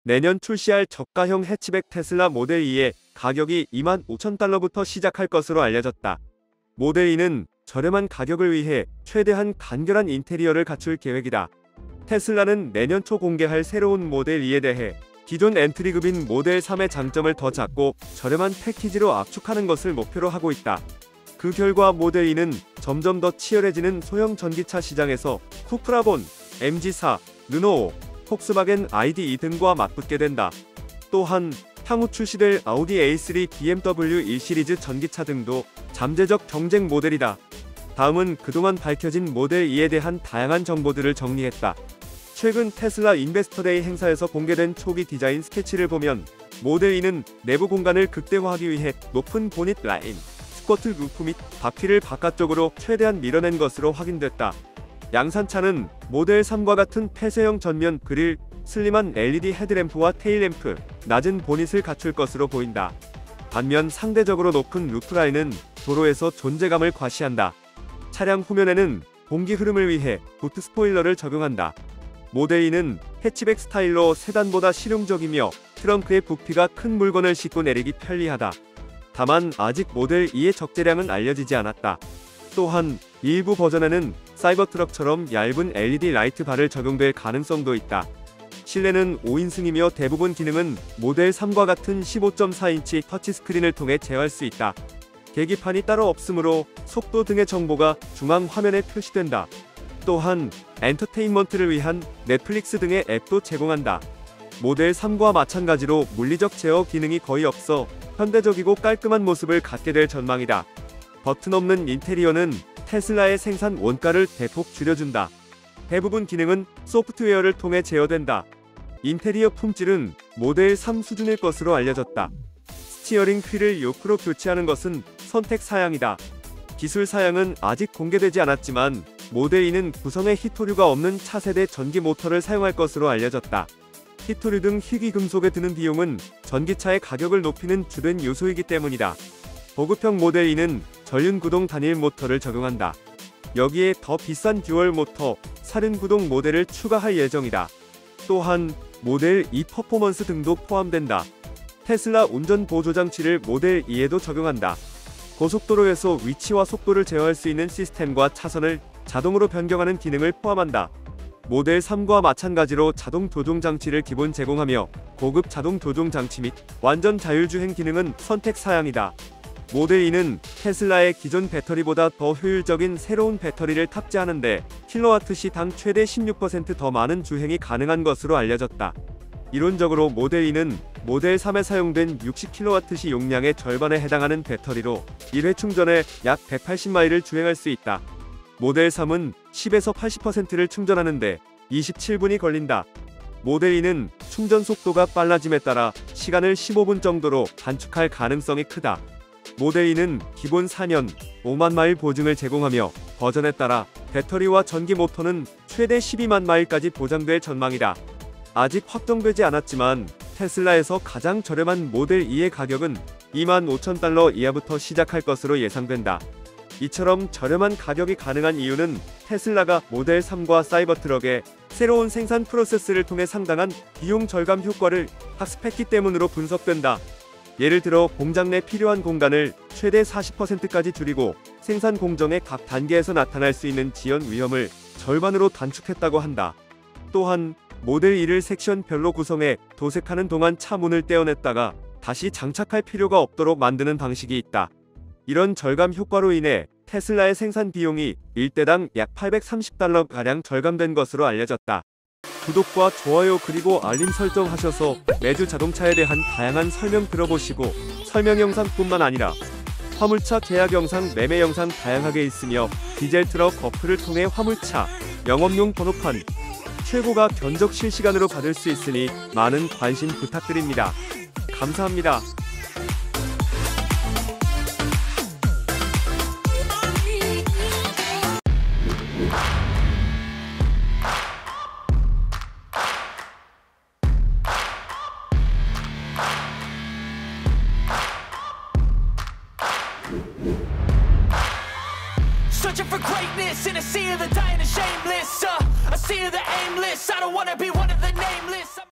내년 출시할 저가형 해치백 테슬라 모델 2의 가격이 25,000달러부터 시작할 것으로 알려졌다. 모델 2는 저렴한 가격을 위해 최대한 간결한 인테리어를 갖출 계획이다. 테슬라는 내년 초 공개할 새로운 모델 2에 대해 기존 엔트리급인 모델 3의 장점을 더 작고 저렴한 패키지로 압축하는 것을 목표로 하고 있다. 그 결과 모델 2는 점점 더 치열해지는 소형 전기차 시장에서 쿠프라본, MG4, 르노우, 폭스바겐 ID.2 등과 맞붙게 된다. 또한 향후 출시될 아우디 A3, BMW 1 시리즈 전기차 등도 잠재적 경쟁 모델이다. 다음은 그동안 밝혀진 모델 2에 대한 다양한 정보들을 정리했다. 최근 테슬라 인베스터데이 행사에서 공개된 초기 디자인 스케치를 보면 모델 2는 내부 공간을 극대화하기 위해 높은 보닛 라인, 스커트 루프 및 바퀴를 바깥쪽으로 최대한 밀어낸 것으로 확인됐다. 양산차는 모델 3과 같은 폐쇄형 전면 그릴, 슬림한 LED 헤드램프와 테일램프, 낮은 보닛을 갖출 것으로 보인다. 반면 상대적으로 높은 루프라인은 도로에서 존재감을 과시한다. 차량 후면에는 공기 흐름을 위해 부트 스포일러를 적용한다. 모델 2는 해치백 스타일로 세단보다 실용적이며 트렁크에 부피가 큰 물건을 싣고 내리기 편리하다. 다만 아직 모델 2의 적재량은 알려지지 않았다. 또한 일부 버전에는 사이버트럭처럼 얇은 LED 라이트 바를 적용될 가능성도 있다. 실내는 5인승이며 대부분 기능은 모델 3과 같은 15.4인치 터치스크린을 통해 제어할 수 있다. 계기판이 따로 없으므로 속도 등의 정보가 중앙 화면에 표시된다. 또한 엔터테인먼트를 위한 넷플릭스 등의 앱도 제공한다. 모델 3과 마찬가지로 물리적 제어 기능이 거의 없어 현대적이고 깔끔한 모습을 갖게 될 전망이다. 버튼 없는 인테리어는 테슬라의 생산 원가를 대폭 줄여준다. 대부분 기능은 소프트웨어를 통해 제어된다. 인테리어 품질은 모델 3 수준일 것으로 알려졌다. 스티어링 휠을 요크로 교체하는 것은 선택 사양이다. 기술 사양은 아직 공개되지 않았지만 모델 2는 구성에 히토류가 없는 차세대 전기 모터를 사용할 것으로 알려졌다. 히토류 등 희귀 금속에 드는 비용은 전기차의 가격을 높이는 주된 요소이기 때문이다. 보급형 모델 2는 전륜 구동 단일 모터를 적용한다. 여기에 더 비싼 듀얼 모터, 사륜 구동 모델을 추가할 예정이다. 또한 모델 2 퍼포먼스 등도 포함된다. 테슬라 운전 보조 장치를 모델 2에도 적용한다. 고속도로에서 위치와 속도를 제어할 수 있는 시스템과 차선을 자동으로 변경하는 기능을 포함한다. 모델 3과 마찬가지로 자동 조종 장치를 기본 제공하며 고급 자동 조종 장치 및 완전 자율주행 기능은 선택 사양이다. 모델 2는 테슬라의 기존 배터리보다 더 효율적인 새로운 배터리를 탑재하는데 킬로와트시당 최대 16% 더 많은 주행이 가능한 것으로 알려졌다. 이론적으로 모델 2는 모델 3에 사용된 60kWh 용량의 절반에 해당하는 배터리로 1회 충전에 약 180마일을 주행할 수 있다. 모델 3은 10에서 80%를 충전하는데 27분이 걸린다. 모델 2는 충전 속도가 빨라짐에 따라 시간을 15분 정도로 단축할 가능성이 크다. 모델 2는 기본 4년, 5만 마일 보증을 제공하며 버전에 따라 배터리와 전기 모터는 최대 12만 마일까지 보장될 전망이다. 아직 확정되지 않았지만 테슬라에서 가장 저렴한 모델 2의 가격은 25,000달러 이하부터 시작할 것으로 예상된다. 이처럼 저렴한 가격이 가능한 이유는 테슬라가 모델 3과 사이버트럭의 새로운 생산 프로세스를 통해 상당한 비용 절감 효과를 학습했기 때문으로 분석된다. 예를 들어 공장 내 필요한 공간을 최대 40%까지 줄이고 생산 공정의 각 단계에서 나타날 수 있는 지연 위험을 절반으로 단축했다고 한다. 또한 모델 2를 섹션별로 구성해 도색하는 동안 차 문을 떼어냈다가 다시 장착할 필요가 없도록 만드는 방식이 있다. 이런 절감 효과로 인해 테슬라의 생산 비용이 일대당 약 830달러가량 절감된 것으로 알려졌다. 구독과 좋아요 그리고 알림 설정하셔서 매주 자동차에 대한 다양한 설명 들어보시고 설명 영상뿐만 아니라 화물차 계약 영상, 매매 영상 다양하게 있으며 디젤 트럭 어플을 통해 화물차, 영업용 번호판, 최고가 견적 실시간으로 받을 수 있으니 많은 관심 부탁드립니다. 감사합니다. Searching for greatness in a sea of the dying and shameless. A sea of the aimless. I don't wanna be one of the nameless.